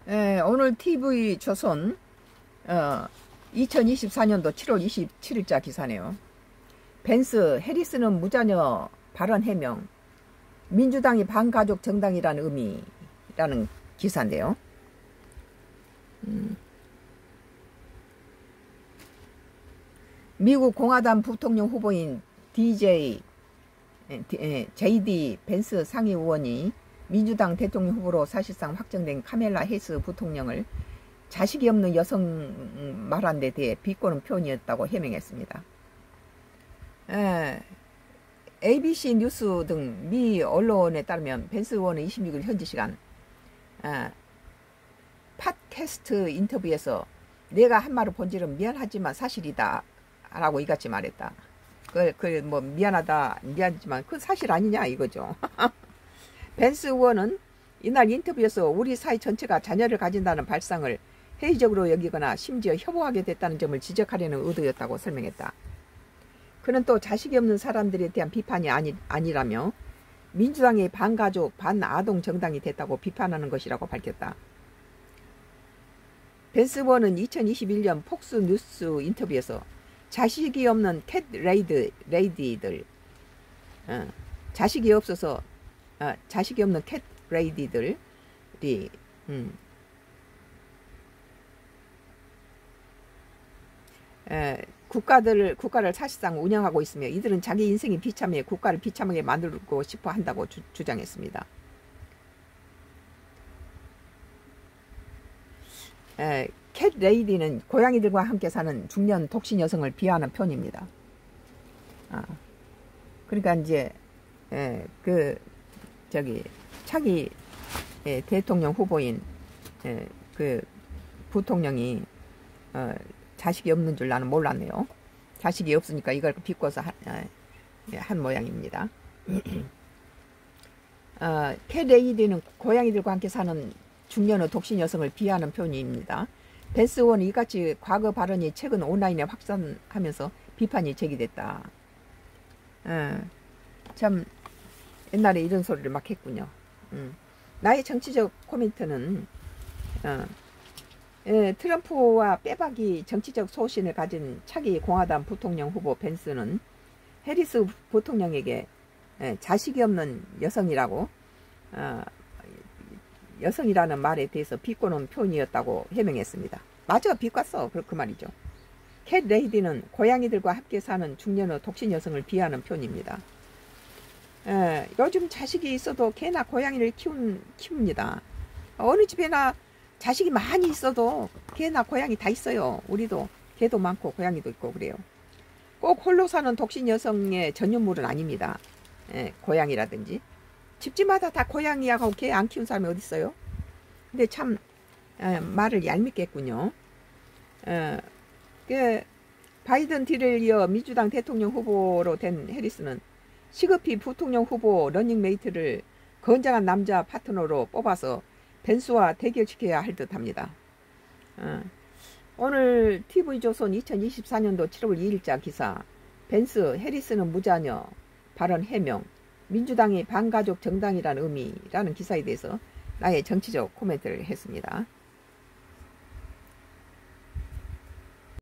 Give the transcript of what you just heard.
오늘 TV조선 2024년도 7월 27일자 기사네요. 벤스, 해리스는 무자녀 발언 해명, 민주당이 반가족 정당이라는 의미라는 기사인데요. 미국 공화당 부통령 후보인 JD 벤스 상임의원이 민주당 대통령 후보로 사실상 확정된 카멜라 해리스 부통령을 자식이 없는 여성 말한 데 대해 비꼬는 표현이었다고 해명했습니다. ABC 뉴스 등 미 언론에 따르면 벤스 의원은 26일 현지 시간 팟캐스트 인터뷰에서 내가 한 말을 본질은 미안하지만 사실이다 라고 이같이 말했다. 뭐 미안하지만 그건 사실 아니냐 이거죠. 벤스 의원은 이날 인터뷰에서 우리 사회 전체가 자녀를 가진다는 발상을 회의적으로 여기거나 심지어 혐오하게 됐다는 점을 지적하려는 의도였다고 설명했다. 그는 또 자식이 없는 사람들에 대한 비판이 아니라며 민주당이 반가족, 반아동 정당이 됐다고 비판하는 것이라고 밝혔다. 벤스 의원은 2021년 폭스 뉴스 인터뷰에서 자식이 없는 캣 레이디들, 자식이 없는 캣 레이디들이 국가를 사실상 운영하고 있으며 이들은 자기 인생이 비참해 국가를 비참하게 만들고 싶어 한다고 주장했습니다. 캣 레이디는 고양이들과 함께 사는 중년 독신 여성을 비하하는 표현입니다. 그러니까 이제 차기 대통령 후보인 그 부통령이 자식이 없는 줄 나는 몰랐네요. 자식이 없으니까 이걸 비꼬서 한 모양입니다. 캣 레이디는 고양이들과 함께 사는 중년의 독신 여성을 비하하는 표현입니다. 벤스 의원은 이같이 과거 발언이 최근 온라인에 확산하면서 비판이 제기됐다. 참 옛날에 이런 소리를 막 했군요. 나의 정치적 코멘트는 트럼프와 빼박이 정치적 소신을 가진 차기 공화당 부통령 후보 벤스는 해리스 부통령에게 자식이 없는 여성이라는 말에 대해서 비꼬는 표현이었다고 해명했습니다. 맞아, 비꼬았어. 그 말이죠. 캣 레이디는 고양이들과 함께 사는 중년의 독신 여성을 비하하는 표현입니다. 요즘 자식이 있어도 개나 고양이를 키웁니다. 어느 집에나 자식이 많이 있어도 개나 고양이 다 있어요. 우리도 개도 많고 고양이도 있고 그래요. 꼭 홀로 사는 독신 여성의 전유물은 아닙니다. 고양이라든지 집집마다 다 고양이하고 개 안 키운 사람이 어디 있어요? 근데 참 말을 얄밉게 했군요. 바이든 뒤를 이어 민주당 대통령 후보로 된 해리스는 시급히 부통령 후보 러닝메이트를 건장한 남자 파트너로 뽑아서 벤스와 대결시켜야 할 듯합니다. 오늘 TV조선 2024년도 7월 2일자 기사 벤스, 해리스는 무자녀 발언 해명, 민주당이 반가족 정당이라는 의미라는 기사에 대해서 나의 정치적 코멘트를 했습니다.